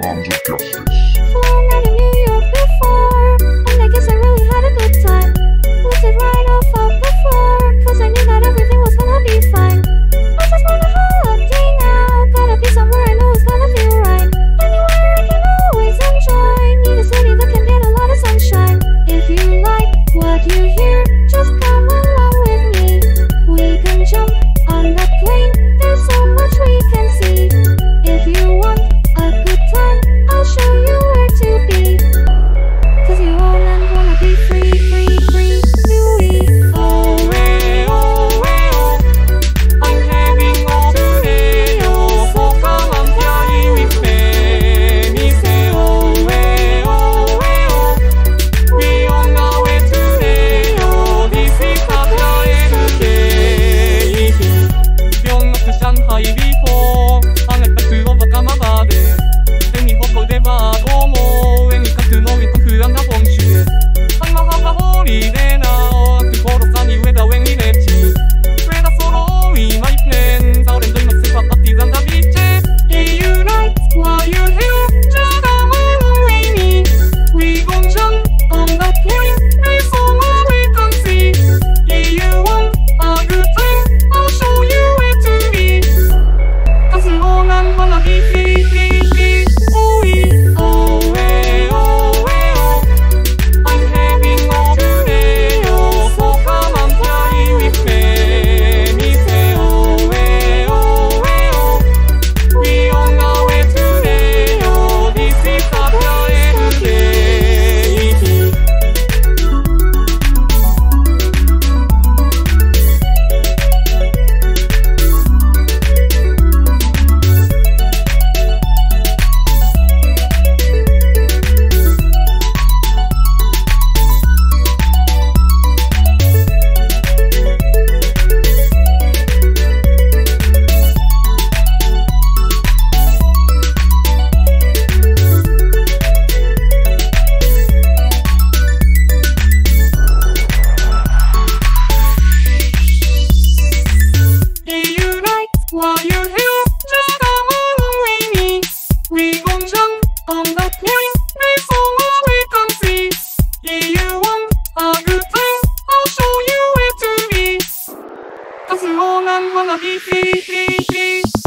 arms of justice. Flown out of New York before, and I guess I really had a good time. Lifted right off of the floor, cause I knew that everything was gonna be fine. I just want a holiday now, gotta be somewhere I know it's gonna feel right. Anywhere I can always enjoy, need a city that can get a lot of sunshine. If you like what you hear, just come along with me. We can jump on that plane, there's so much we can see. If you want a good time, I'll show you where to be. Cause you all and wanna be free, free, free, free. Oh, way, oh, way, oh. I'm heading all to Rio, so come and fly with me. Say, oh, way, oh, way, oh. We on our way to Rio, this is York and Shanghai before, ang nagpagsuwag ka mabade. Inihopo de ba como, inikat no ikukulang na bongshue. Ang mahaba holiday now, siguro sa niwe da wen ilechi. Weda solo in my plane, sa oren doy magsipapatizan da biche. You like what you hear, just come along with me. We gon' jump on that plane, there's so much we can see. You want a good time, I'll show you where to be. Cause you all and wanna be free, free, free. Oh, yeah. Oh, way, oh, way, oh. I'm heading all to Rio, so come and fly with me. Say, oh, way, oh, way, oh. We on our way to Rio, this is a flying day. You like what you hear, just come along with me. We gon' jump on that plane, there's so much we can see. You want a good time, I'll show you where to be. Cause you all and wanna be free, free, free.